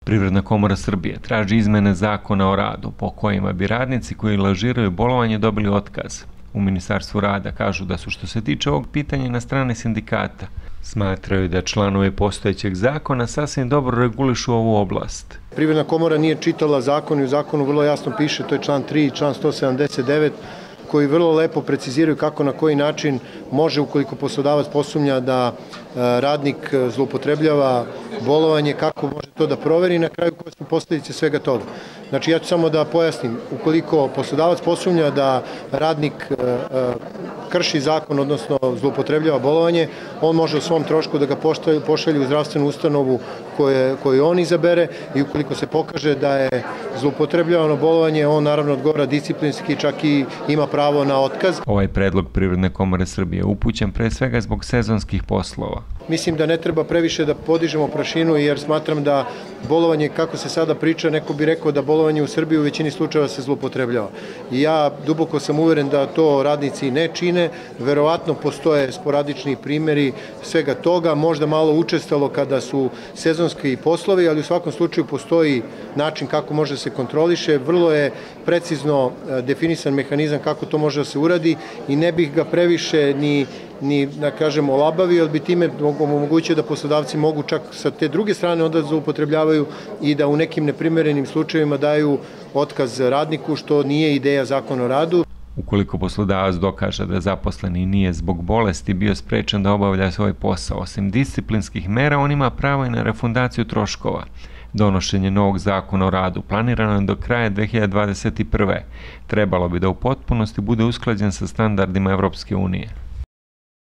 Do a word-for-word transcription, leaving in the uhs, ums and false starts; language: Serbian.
Privredna komora Srbije traži izmene zakona o radu po kojima bi radnici koji lažiraju bolovanje dobili otkaz. U Ministarstvu rada kažu da su što se tiče ovog pitanja na strane sindikata. Smatraju da članovi postojećeg zakona sasvim dobro regulišu ovu oblast. Privredna komora nije čitala zakon i u zakonu vrlo jasno piše, to je član tri i član sto sedamdeset devet, koji vrlo lepo preciziraju kako na koji način može, ukoliko poslodavac posumnja da radnik zloupotrebljava bolovanje, kako može to da proveri i na kraju koje su posljedice svega toga. Znači, ja ću samo da pojasnim, ukoliko poslodavac posumnja da radnik krši zakon, odnosno zloupotrebljava bolovanje, on može u svom trošku da ga pošalje u zdravstvenu ustanovu koju on izabere i ukoliko se pokaže da je zloupotrebljavano bolovanje, on naravno odgovara disciplinski, čak i ima pravo na otkaz. Ovaj predlog Privredne komore Srbije je upućen pre svega zbog sezonskih poslova. Mislim da ne treba previše da podižemo prašinu jer smatram da bolovanje, kako se sada priča, neko bi rekao da bolovanje u Srbiji u većini slučajeva se zloupotrebljava. I ja duboko sam uveren da to radnici ne čine, verovatno postoje sporadični primjeri svega toga, možda malo učestalo kada su sezonski poslovi, ali u svakom slučaju postoji način kako može se kontroliše, vrlo je precizno definisan mehanizam kako to može da se uradi i ne bih ga previše ni ni, da kažemo, olabavio, jer bi time omogućio da poslodavci mogu čak sa te druge strane onda zloupotrebljavaju i da u nekim neprimerenim slučajevima daju otkaz radniku, što nije ideja zakona o radu. Ukoliko poslodavac dokaže da zaposleni nije zbog bolesti bio sprečen da obavlja svoj posao, osim disciplinskih mera, on ima pravo i na refundaciju troškova. Donošenje novog zakona o radu planirano je do kraja dve hiljade dvadeset prve. Trebalo bi da u potpunosti bude usklađen sa standardima Evropske unije.